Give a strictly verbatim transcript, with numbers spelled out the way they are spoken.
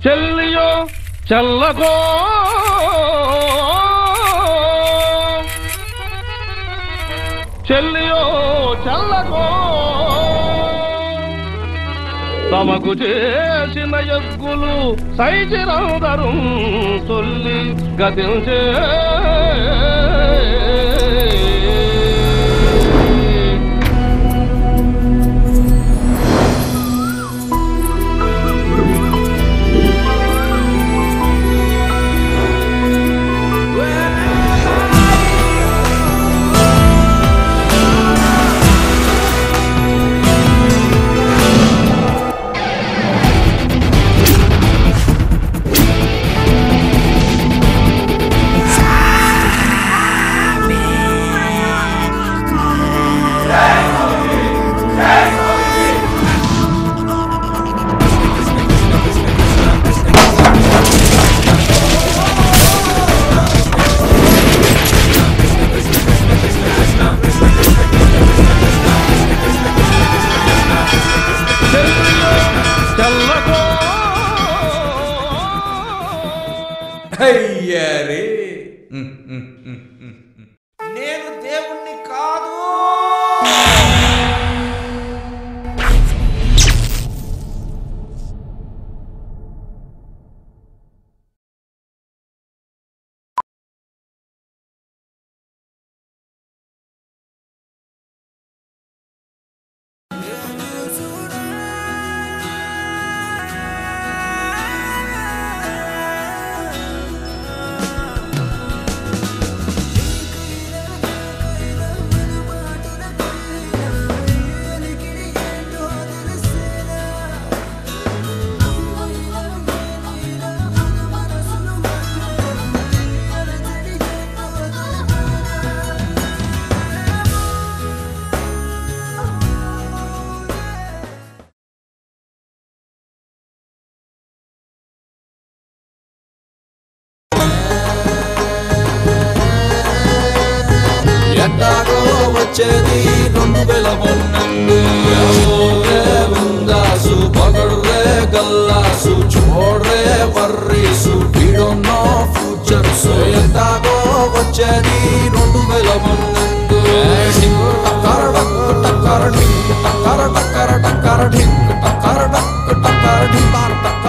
చెల్లియో చల్లకో చెల్లియో చల్లకో తమకు చేసిన యజ్ఞులు సైచిరందరు తొల్లి గతించే అయ్యారే నేను దేవుణ్ణి కాదు. ఎట్టాగో వచ్చేది రెండు వేల పన్నెండు ఉందాసు పగడురే గల్లాసు చూడరే వర్రీసు వీడొన్నో ఫ్యూచర్స్ ఎట్టాగో వచ్చేది రెండు వేల పన్నెండు టక్కర డక్ టక్కర ఢింక్ టక్కర టక్కర టక్కర ఢింక్ టక్కర డక్ టక్కర ఢింక్